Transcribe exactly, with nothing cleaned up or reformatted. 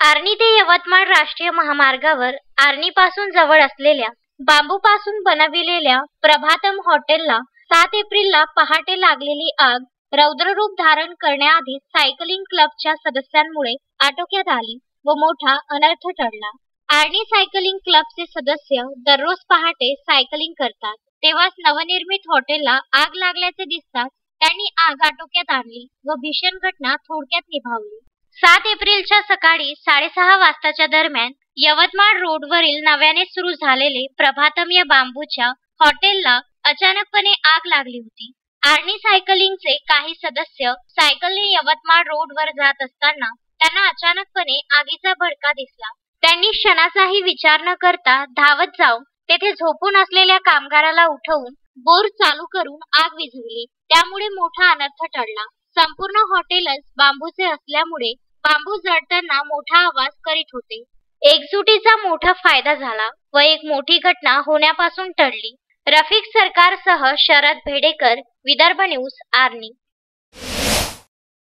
आर्णी ते यवतमाळ राष्ट्रीय महामार्गावर आर्णीपासून जवळ असलेल्या बांबूपासून बनविलेल्या प्रभातम हॉटेलला सात एप्रिलला पहाटे लागलेली आग रौद्ररूप धारण करण्याआधी सायकलिंग क्लबच्या सदस्यांमुळे आटोक्यात आली व मोठा अनर्थ टळला। आर्णी सायकलिंग क्लबचे सदस्य दररोज पहाटे सायकलिंग करतात, तेव्हाच नवनिर्मित हॉटेलला आग लागल्याचे दिसताच त्यांनी आग आटोक्यात आणली व भीषण घटना थोडक्यात निभावली। सात एप्रिलच्या सकाळी साडेसहा वाजताच्या दरम्यान यवतमाळ रोडवरील नव्याने सुरू झालेले प्रभातम या बांबूच्या हॉटेलला अचानकपणे आग लागली होती। आर्णी सायकलिंगचे काही सदस्य सायकलने यवतमाळ रोडवर जात असताना त्यांना अचानकपणे आगीचा भडका दिसला। त्यांनी क्षणाचाही विचार न करता धावत जाऊन तेथे झोपून असलेल्या कामगाराला उठवून बोर चालू करून आग विझवली। त्यामुळे मोठा अनर्थ टळला। संपूर्ण हॉटेलच बांबूचे असल्यामुळे बांबू जळताना मोठा आवाज करीत होते। एकजुटीचा मोठा फायदा झाला व एक मोठी घटना होण्यापासून टळली। रफिक सरकारसह शरद भेडेकर, विदर्भ न्यूज, आर्णी।